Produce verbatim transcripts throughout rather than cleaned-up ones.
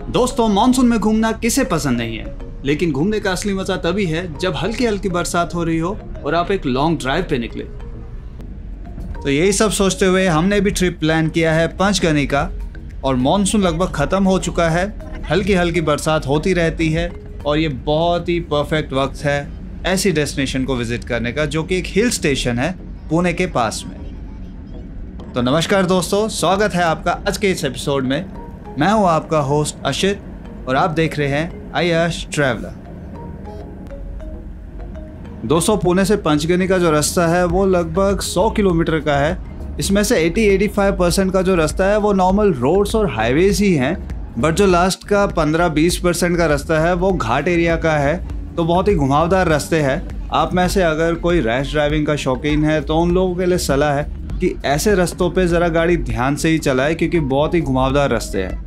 दोस्तों, मानसून में घूमना किसे पसंद नहीं है, लेकिन घूमने का असली मजा तभी है जब हल्की हल्की बरसात हो रही हो और आप एक लॉन्ग ड्राइव पे निकले। तो यही सब सोचते हुए हमने भी ट्रिप प्लान किया है पंचगनी का। और मानसून लगभग खत्म हो चुका है, हल्की हल्की बरसात होती रहती है और ये बहुत ही परफेक्ट वक्त है ऐसी डेस्टिनेशन को विजिट करने का जो कि एक हिल स्टेशन है पुणे के पास में। तो नमस्कार दोस्तों, स्वागत है आपका आज के इस एपिसोड में। मैं हूं आपका होस्ट अशित और आप देख रहे हैं आयश ट्रैवलर। दोस्तों, पुणे से पंचगनी का जो रास्ता है वो लगभग सौ किलोमीटर का है। इसमें से अस्सी से पचासी परसेंट का जो रास्ता है वो नॉर्मल रोड्स और हाईवेज ही हैं, बट जो लास्ट का पंद्रह बीस परसेंट का रास्ता है वो घाट एरिया का है। तो बहुत ही घुमावदार रास्ते हैं। आप में से अगर कोई रैश ड्राइविंग का शौकीन है तो उन लोगों के लिए सलाह है कि ऐसे रास्तों पे ज़रा गाड़ी ध्यान से ही चलाए, क्योंकि बहुत ही घुमावदार रास्ते हैं।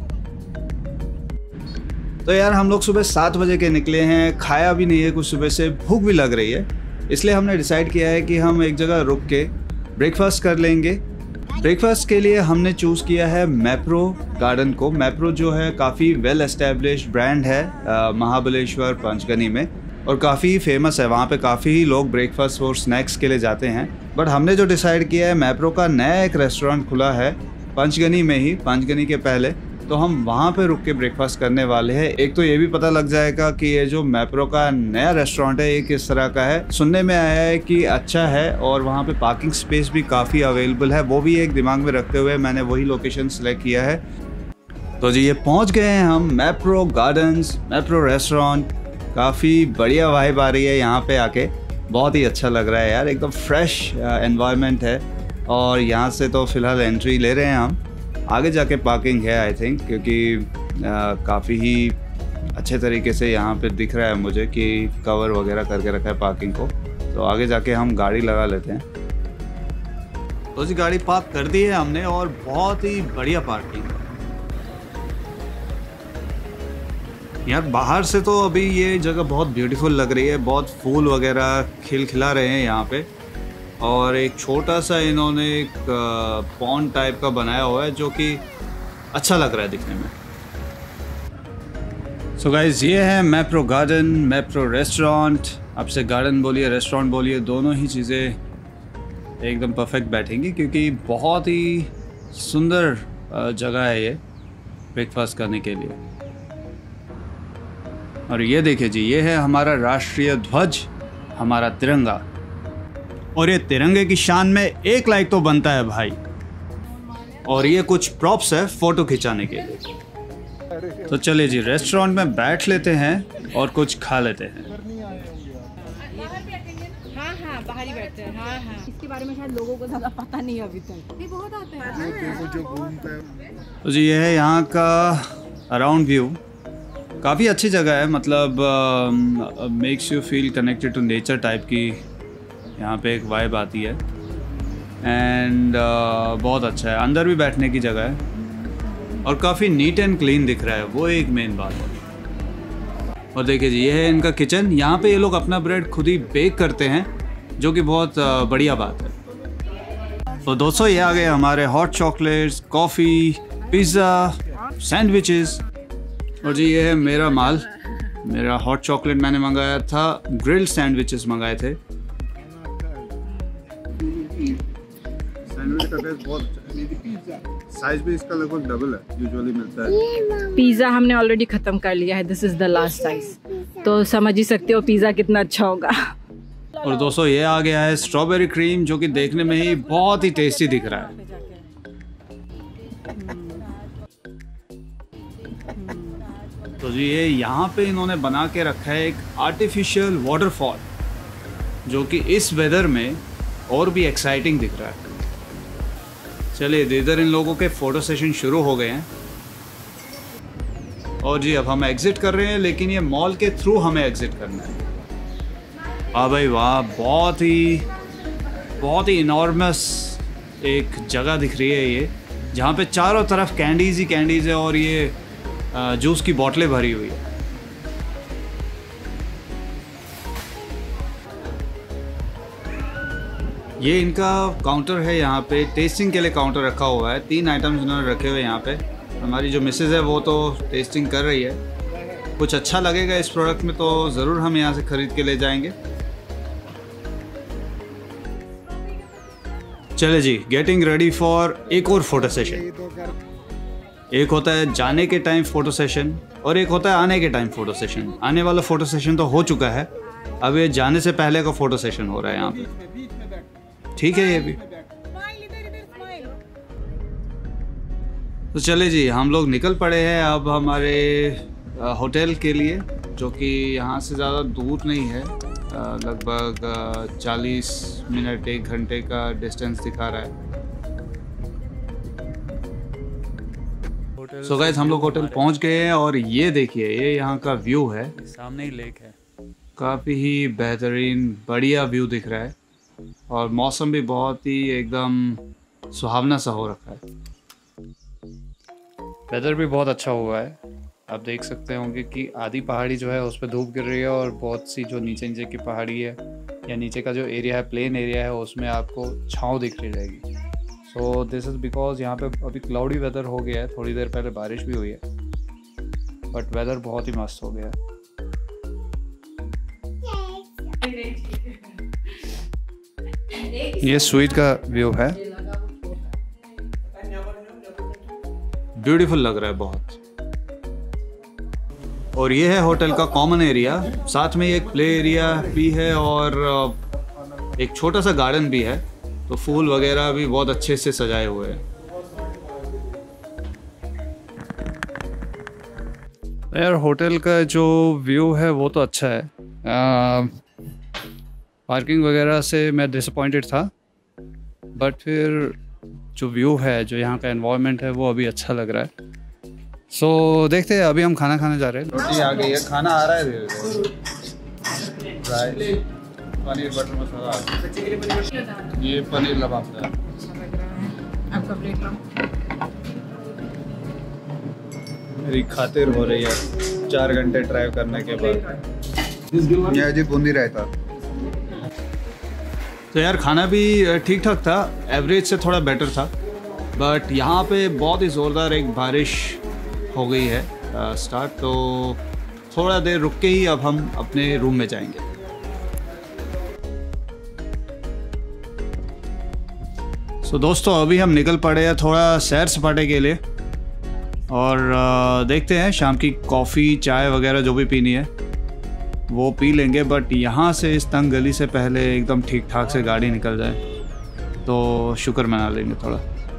तो यार, हम लोग सुबह सात बजे के निकले हैं, खाया भी नहीं है कुछ सुबह से, भूख भी लग रही है। इसलिए हमने डिसाइड किया है कि हम एक जगह रुक के ब्रेकफास्ट कर लेंगे। ब्रेकफास्ट के लिए हमने चूज़ किया है मैप्रो गार्डन को। मैप्रो जो है काफ़ी वेल एस्टेब्लिश्ड ब्रांड है महाबलेश्वर पंचगनी में और काफ़ी फेमस है। वहाँ पे काफ़ी लोग ब्रेकफास्ट और स्नैक्स के लिए जाते हैं। बट हमने जो डिसाइड किया है, मैप्रो का नया एक रेस्टोरेंट खुला है पंचगनी में ही, पंचगनी के पहले, तो हम वहाँ पे रुक के ब्रेकफास्ट करने वाले हैं। एक तो ये भी पता लग जाएगा कि ये जो मैप्रो का नया रेस्टोरेंट है ये किस तरह का है। सुनने में आया है कि अच्छा है और वहाँ पे पार्किंग स्पेस भी काफ़ी अवेलेबल है। वो भी एक दिमाग में रखते हुए मैंने वही लोकेशन सेलेक्ट किया है। तो जी, ये पहुँच गए हैं हम मैप्रो गार्डन्स, मैप्रो रेस्टोरेंट। काफ़ी बढ़िया वाइब आ रही है यहाँ पे आके, बहुत ही अच्छा लग रहा है यार। एकदम फ्रेश एनवायरनमेंट है और यहाँ से तो फ़िलहाल एंट्री ले रहे हैं हम। आगे जाके पार्किंग है आई थिंक, क्योंकि काफ़ी ही अच्छे तरीके से यहाँ पे दिख रहा है मुझे कि कवर वगैरह करके रखा है पार्किंग को। तो आगे जाके हम गाड़ी लगा लेते हैं। तो जी, गाड़ी पार्क कर दी है हमने और बहुत ही बढ़िया पार्किंग है यार। बाहर से तो अभी ये जगह बहुत ब्यूटीफुल लग रही है, बहुत फूल वगैरह खिल खिला रहे हैं यहाँ पे। और एक छोटा सा इन्होंने एक पॉन्ड टाइप का बनाया हुआ है जो कि अच्छा लग रहा है दिखने में। सो गाइस, ये है मैप्रो गार्डन, मैप्रो रेस्टोरेंट। आपसे गार्डन बोलिए, रेस्टोरेंट बोलिए, दोनों ही चीज़ें एकदम परफेक्ट बैठेंगी, क्योंकि बहुत ही सुंदर जगह है ये ब्रेकफास्ट करने के लिए। और ये देखिए जी, ये है हमारा राष्ट्रीय ध्वज, हमारा तिरंगा। और ये तिरंगे की शान में एक लाइक तो बनता है भाई। और ये कुछ प्रॉप्स है फोटो खिंचाने के लिए। तो चलिए जी, रेस्टोरेंट में बैठ लेते हैं और कुछ खा लेते हैं। हाँ हाँ, बाहर ही बैठते हैं। हाँ हाँ, इसके बारे में शायद लोगों को ज़्यादा पता नहीं है अभी तक। ये बहुत आते हैं। तो जी, ये है यहाँ का अराउंड व्यू। काफ़ी अच्छी जगह है, मतलब makes you feel connected to nature type की यहाँ पे एक वाइब आती है। एंड uh, बहुत अच्छा है, अंदर भी बैठने की जगह है और काफ़ी नीट एंड क्लीन दिख रहा है, वो एक मेन बात है। और देखिए जी, ये है इनका किचन। यहाँ पे ये लोग अपना ब्रेड खुद ही बेक करते हैं, जो कि बहुत uh, बढ़िया बात है। तो दोस्तों, ये आ गए हमारे hot chocolates, coffee, pizza, sandwiches. और जी, ये है मेरा माल। मेरा हॉट चॉकलेट मैंने मंगाया था, ग्रिल्ड सैंडविचेस मंगाए थे। सैंडविच का टेस्ट बहुत अच्छा है। साइज भी इसका लगभग डबल है यूजुअली मिलता है। पिज़्ज़ा हमने ऑलरेडी ख़त्म कर लिया है, this is the last size. तो समझ ही सकते हो पिज़्ज़ा कितना अच्छा होगा। और दोस्तों, ये आ गया है स्ट्रॉबेरी क्रीम, जो कि देखने में ही बहुत ही टेस्टी दिख रहा है। तो जी, ये यहाँ पे इन्होंने बना के रखा है एक आर्टिफिशियल वाटरफॉल, जो कि इस वेदर में और भी एक्साइटिंग दिख रहा है। चलिए, इधर इन लोगों के फ़ोटो सेशन शुरू हो गए हैं। और जी, अब हम एग्ज़िट कर रहे हैं, लेकिन ये मॉल के थ्रू हमें एग्ज़िट करना है। हाँ भाई वाह, बहुत ही बहुत ही इनॉर्मस एक जगह दिख रही है ये, जहाँ पे चारों तरफ कैंडीज़ ही कैंडीज़ है और ये जूस की बोतलें भरी हुई है। ये इनका काउंटर है, यहाँ पे टेस्टिंग के लिए काउंटर रखा हुआ है। तीन आइटम्स इन्होंने रखे हुए हैं यहाँ पे। हमारी जो मिसेज़ है वो तो टेस्टिंग कर रही है। कुछ अच्छा लगेगा इस प्रोडक्ट में तो ज़रूर हम यहाँ से ख़रीद के ले जाएंगे। चले जी, गेटिंग रेडी फॉर एक और फोटो सेशन। एक होता है जाने के टाइम फ़ोटो सेशन और एक होता है आने के टाइम फ़ोटो सेशन। आने वाला फ़ोटो सेशन तो हो चुका है, अब ये जाने से पहले का फ़ोटो सेशन हो रहा है यहाँ पे। ठीक है ये भी। तो चले जी, हम लोग निकल पड़े हैं अब हमारे होटल के लिए, जो कि यहाँ से ज़्यादा दूर नहीं है, लगभग चालीस मिनट एक घंटे का डिस्टेंस दिखा रहा है। सो गाइस, हम लोग होटल पहुँच गए हैं और ये देखिए, ये यहाँ का व्यू है, सामने ही लेक है। काफ़ी ही बेहतरीन बढ़िया व्यू दिख रहा है और मौसम भी बहुत ही एकदम सुहावना सा हो रखा है। वेदर भी बहुत अच्छा हुआ है। आप देख सकते होंगे कि आधी पहाड़ी जो है उस पर धूप गिर रही है और बहुत सी जो नीचे नीचे की पहाड़ी है या नीचे का जो एरिया है, प्लेन एरिया है, उसमें आपको छाँव दिख रही रहेगी। सो दिस इज़ बिकॉज यहाँ पे अभी क्लाउडी वेदर हो गया है, थोड़ी देर पहले बारिश भी हुई है, बट वेदर बहुत ही मस्त हो गया है। ये स्वीट का व्यू है, ब्यूटीफुल लग रहा है बहुत। और ये है होटल का कॉमन एरिया, साथ में एक प्ले एरिया भी है और एक छोटा सा गार्डन भी है, तो फूल वगैरह भी बहुत अच्छे से सजाए हुए हैं। यार होटल का जो व्यू है वो तो अच्छा है। पार्किंग वगैरह से मैं डिसअपॉइंटेड था, बट फिर जो व्यू है, जो यहाँ का एनवायरनमेंट है, वो अभी अच्छा लग रहा है। सो so, देखते हैं, अभी हम खाना खाने जा रहे हैं। रोटी आ गई है, खाना आ रहा है धीरे धीरे। राइस, पनीर बटर मसाला, ये पनीर लबाबदार। आपका प्लेट लो। मेरी खातिर हो रही है चार घंटे ड्राइव करने के बाद। ये जी बूंदी रायता। तो यार खाना भी ठीक ठाक था, एवरेज से थोड़ा बेटर था, बट यहाँ पे बहुत ही ज़ोरदार एक बारिश हो गई है स्टार्ट, तो थोड़ा देर रुक के ही अब हम अपने रूम में जाएंगे। सो दोस्तों, अभी हम निकल पड़े हैं थोड़ा सैर सपाटे के लिए और देखते हैं शाम की कॉफ़ी चाय वगैरह जो भी पीनी है वो पी लेंगे, बट यहाँ से इस तंग गली से पहले एकदम ठीक ठाक से गाड़ी निकल जाए तो शुक्र मना लेंगे थोड़ा।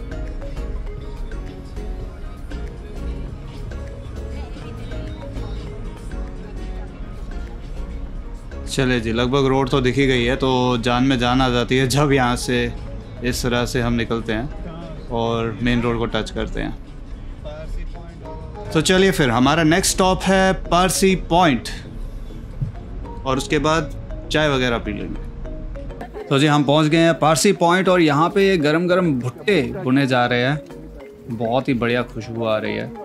चले जी, लगभग रोड तो दिख ही गई है, तो जान में जान आ जाती है जब यहाँ से इस तरह से हम निकलते हैं और मेन रोड को टच करते हैं। तो चलिए फिर, हमारा नेक्स्ट स्टॉप है पारसी पॉइंट और उसके बाद चाय वगैरह पी लेंगे। तो जी, हम पहुंच गए हैं पारसी पॉइंट और यहाँ पे ये गरम गरम भुट्टे भुने जा रहे हैं, बहुत ही बढ़िया खुशबू आ रही है।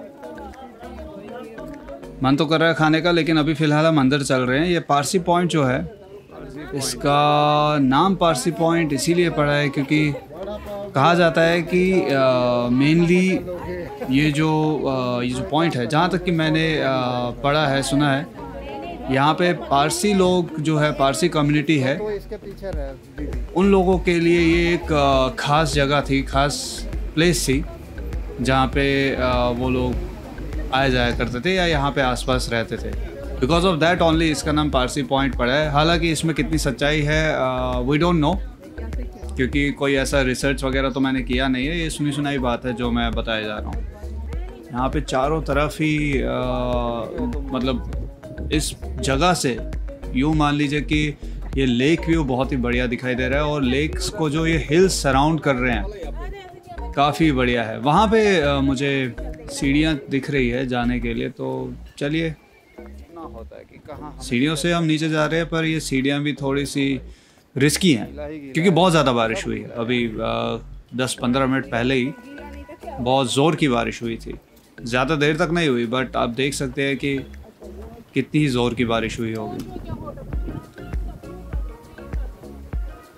मन तो कर रहा है खाने का, लेकिन अभी फ़िलहाल हम अंदर चल रहे हैं। ये पारसी पॉइंट जो है, इसका नाम पारसी पॉइंट इसीलिए पड़ा है क्योंकि कहा जाता है कि मेनली ये जो आ, ये जो पॉइंट है, जहाँ तक कि मैंने आ, पढ़ा है, सुना है, यहाँ पे पारसी लोग जो है, पारसी कम्युनिटी है, उन लोगों के लिए ये एक ख़ास जगह थी, ख़ास प्लेस थी, जहाँ पे वो लोग आए जाया करते थे या यहाँ पे आसपास रहते थे। बिकॉज ऑफ दैट ओनली इसका नाम पारसी पॉइंट पड़ा है। हालांकि इसमें कितनी सच्चाई है वी डोंट नो, क्योंकि कोई ऐसा रिसर्च वगैरह तो मैंने किया नहीं है, ये सुनी सुनाई बात है जो मैं बताया जा रहा हूँ। यहाँ पे चारों तरफ ही आ, मतलब इस जगह से यूँ मान लीजिए कि ये लेक व्यू बहुत ही बढ़िया दिखाई दे रहा है और लेक्स को जो ये हिल्स सराउंड कर रहे हैं काफ़ी बढ़िया है। वहाँ पे आ, मुझे सीढ़ियाँ दिख रही है जाने के लिए, तो चलिए, होता है कि कहाँ सीढ़ियों से हम नीचे जा रहे हैं, पर ये सीढ़ियाँ भी थोड़ी सी रिस्की हैं क्योंकि बहुत ज़्यादा बारिश हुई है। अभी दस पंद्रह मिनट पहले ही बहुत ज़ोर की बारिश हुई थी, ज़्यादा देर तक नहीं हुई, बट आप देख सकते हैं कि कितनी ही ज़ोर की बारिश हुई होगी।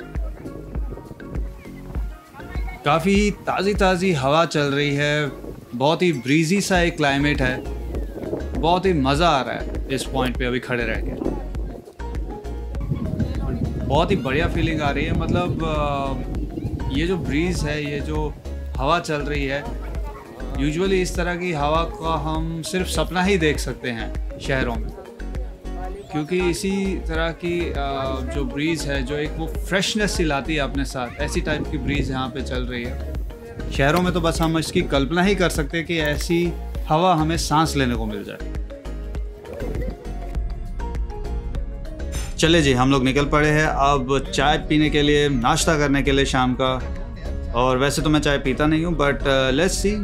काफ़ी ताज़ी ताज़ी हवा चल रही है, बहुत ही ब्रीजी सा एक क्लाइमेट है, बहुत ही मज़ा आ रहा है इस पॉइंट पे अभी खड़े रह के। बहुत ही बढ़िया फीलिंग आ रही है। मतलब ये जो ब्रीज़ है, ये जो हवा चल रही है, यूजुअली इस तरह की हवा का हम सिर्फ सपना ही देख सकते हैं शहरों में, क्योंकि इसी तरह की जो ब्रीज़ है, जो एक वो फ्रेशनेस सी लाती है अपने साथ, ऐसी टाइप की ब्रीज़ यहाँ पे चल रही है। शहरों में तो बस हम इसकी कल्पना ही कर सकते हैं कि ऐसी हवा हमें सांस लेने को मिल जाए। चले जी, हम लोग निकल पड़े हैं अब चाय पीने के लिए, नाश्ता करने के लिए शाम का। और वैसे तो मैं चाय पीता नहीं हूँ, बट लेट्स सी।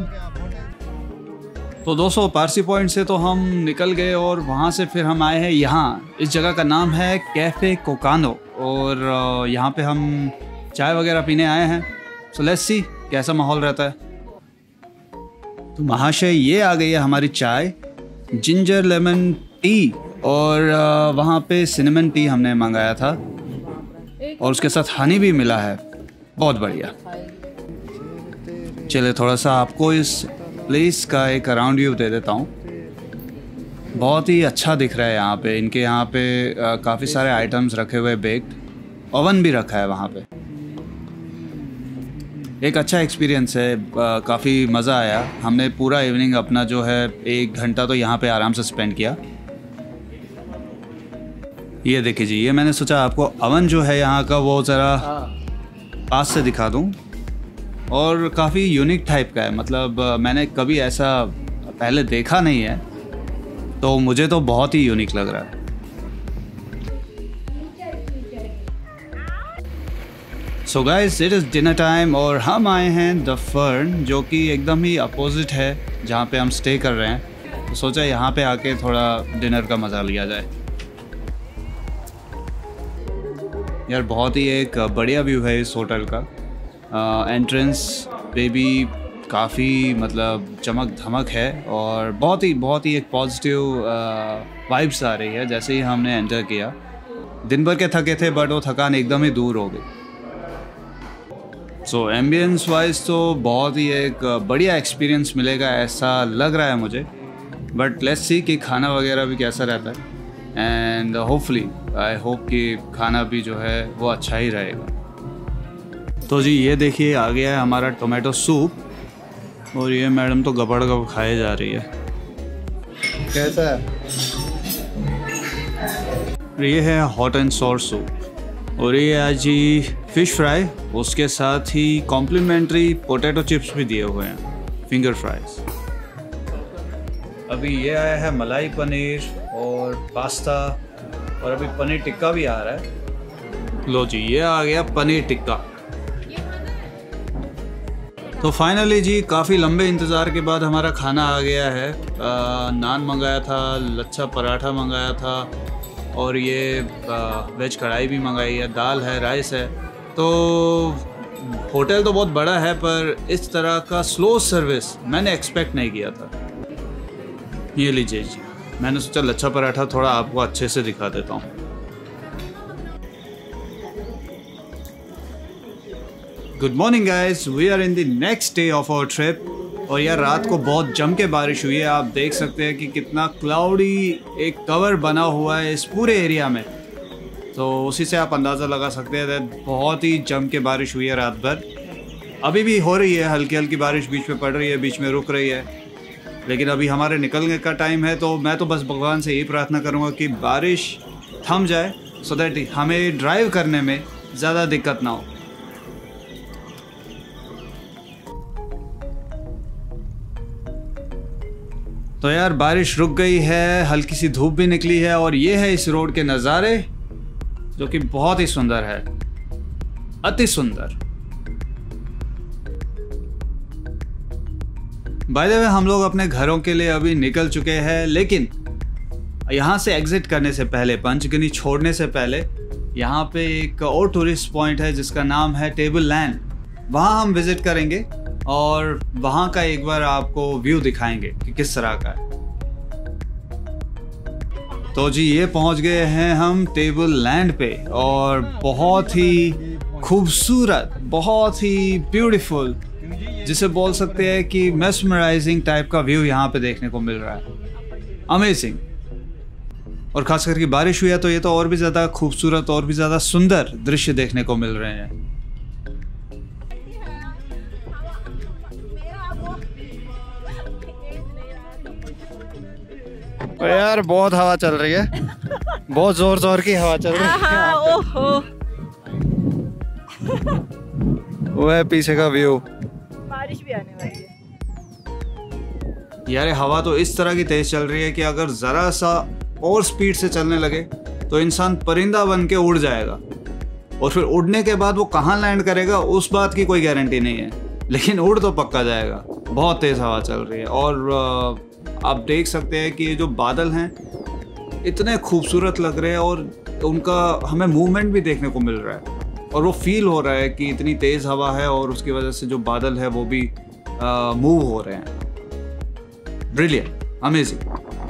तो दोस्तों, पारसी पॉइंट से तो हम निकल गए और वहाँ से फिर हम आए हैं यहाँ। इस जगह का नाम है कैफ़े कोकानो और यहाँ पे हम चाय वगैरह पीने आए हैं। सो लेट्स सी कैसा माहौल रहता है। तो महाशय, ये आ गई है हमारी चाय, जिंजर लेमन टी, और वहाँ पे सिनेमन टी हमने मंगाया था और उसके साथ हनी भी मिला है। बहुत बढ़िया। चलिए थोड़ा सा आपको इस प्लेस का एक अराउंड व्यू दे देता हूँ। बहुत ही अच्छा दिख रहा है यहाँ पे। इनके यहाँ पे काफ़ी सारे आइटम्स रखे हुए, बेक्ड, ओवन भी रखा है वहाँ पे। एक अच्छा एक्सपीरियंस है, काफ़ी मज़ा आया। हमने पूरा इवनिंग अपना जो है एक घंटा तो यहाँ पे आराम से स्पेंड किया। ये देखिए जी, ये मैंने सोचा आपको ओवन जो है यहाँ का वो ज़रा पास से दिखा दूँ, और काफ़ी यूनिक टाइप का है। मतलब मैंने कभी ऐसा पहले देखा नहीं है, तो मुझे तो बहुत ही यूनिक लग रहा है। So guys, it is dinner time और हम आए हैं द फर्न, जो कि एकदम ही अपोजिट है जहाँ पे हम स्टे कर रहे हैं। तो सोचा यहाँ पे आके थोड़ा डिनर का मज़ा लिया जाए। यार बहुत ही एक बढ़िया व्यू है इस होटल का। एंट्रेंस पे भी काफ़ी मतलब चमक धमक है और बहुत ही बहुत ही एक पॉजिटिव वाइब्स आ रही है जैसे ही हमने एंटर किया। दिन भर के थके थे, बट वो थकान एकदम ही दूर हो गई। सो एम्बियंस वाइज तो बहुत ही एक बढ़िया एक्सपीरियंस मिलेगा ऐसा लग रहा है मुझे, बट लेट्स सी कि खाना वगैरह भी कैसा रहता है। एंड होपफुली आई होप कि खाना भी जो है वो अच्छा ही रहेगा। तो जी ये देखिए, आ गया है हमारा टोमेटो सूप, और ये मैडम तो गबड़ गब खाए जा रही है। कैसा है? ये है हॉट एंड सॉर सूप, और ये आज जी फिश फ्राई, उसके साथ ही कॉम्प्लीमेंट्री पोटैटो चिप्स भी दिए हुए हैं, फिंगर फ्राइज। अभी ये आया है मलाई पनीर और पास्ता, और अभी पनीर टिक्का भी आ रहा है। लो जी, ये आ गया पनीर टिक्का। तो फाइनली जी, काफ़ी लंबे इंतज़ार के बाद हमारा खाना आ गया है। आ, नान मंगाया था, लच्छा पराठा मंगाया था, और ये वेज कढ़ाई भी मंगाई है, दाल है, राइस है। तो होटल तो बहुत बड़ा है, पर इस तरह का स्लो सर्विस मैंने एक्सपेक्ट नहीं किया था। ये लीजिए जी, मैंने सोचा लच्छा पराठा थोड़ा आपको अच्छे से दिखा देता हूँ। Good morning guys, we are in the next day of our trip. और यार रात को बहुत जम के बारिश हुई है। आप देख सकते हैं कि कितना क्लाउडी एक कवर बना हुआ है इस पूरे एरिया में। तो उसी से आप अंदाज़ा लगा सकते हैं बहुत ही जम के बारिश हुई है रात भर। अभी भी हो रही है, हल्की हल्की बारिश बीच में पड़ रही है, बीच में रुक रही है, लेकिन अभी हमारे निकलने का टाइम है। तो मैं तो बस भगवान से यही प्रार्थना करूँगा कि बारिश थम जाए, सो दैट हमें ड्राइव करने में ज़्यादा दिक्कत ना हो। तो यार बारिश रुक गई है, हल्की सी धूप भी निकली है, और ये है इस रोड के नज़ारे, जो कि बहुत ही सुंदर है, अति सुंदर। बाय द वे, हम लोग अपने घरों के लिए अभी निकल चुके हैं, लेकिन यहाँ से एग्जिट करने से पहले, पंचगनी छोड़ने से पहले, यहाँ पे एक और टूरिस्ट पॉइंट है जिसका नाम है टेबल लैंड। वहाँ हम विजिट करेंगे और वहाँ का एक बार आपको व्यू दिखाएंगे कि किस तरह का है। तो जी ये पहुँच गए हैं हम टेबल लैंड पे, और बहुत ही खूबसूरत, बहुत ही ब्यूटीफुल जिसे बोल सकते हैं कि मेस्मराइजिंग टाइप का व्यू यहाँ पे देखने को मिल रहा है। अमेजिंग। और खास करके बारिश हुई है तो ये तो और भी ज़्यादा खूबसूरत और भी ज़्यादा सुंदर दृश्य देखने को मिल रहे हैं। यार बहुत हवा चल रही है, बहुत जोर जोर की हवा चल रही है। ओहो, वो है पीछे का व्यू। बारिश भी आने वाली है। यार हवा तो इस तरह की तेज चल रही है कि अगर ज़रा सा और स्पीड से चलने लगे तो इंसान परिंदा बन के उड़ जाएगा, और फिर उड़ने के बाद वो कहाँ लैंड करेगा उस बात की कोई गारंटी नहीं है, लेकिन उड़ तो पक्का जाएगा। बहुत तेज़ हवा चल रही है और आप देख सकते हैं कि ये जो बादल हैं इतने खूबसूरत लग रहे हैं और उनका हमें मूवमेंट भी देखने को मिल रहा है, और वो फील हो रहा है कि इतनी तेज़ हवा है और उसकी वजह से जो बादल है वो भी मूव हो रहे हैं। Brilliant, amazing.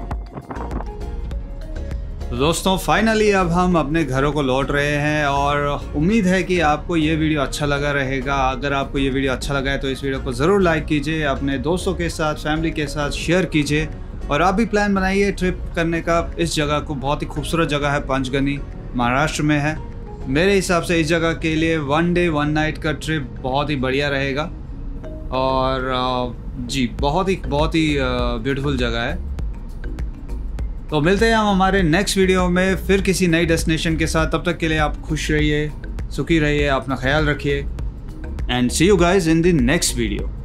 तो दोस्तों फाइनली अब हम अपने घरों को लौट रहे हैं और उम्मीद है कि आपको ये वीडियो अच्छा लगा रहेगा। अगर आपको ये वीडियो अच्छा लगा है तो इस वीडियो को ज़रूर लाइक कीजिए, अपने दोस्तों के साथ, फैमिली के साथ शेयर कीजिए, और आप भी प्लान बनाइए ट्रिप करने का। इस जगह को बहुत ही खूबसूरत जगह है, पंचगनी महाराष्ट्र में है। मेरे हिसाब से इस जगह के लिए वन डे वन नाइट का ट्रिप बहुत ही बढ़िया रहेगा, और जी बहुत ही बहुत ही ब्यूटीफुल जगह है। तो मिलते हैं हम हमारे नेक्स्ट वीडियो में फिर किसी नई डेस्टिनेशन के साथ। तब तक के लिए आप खुश रहिए, सुखी रहिए, अपना ख्याल रखिए, and see you guys in the next video.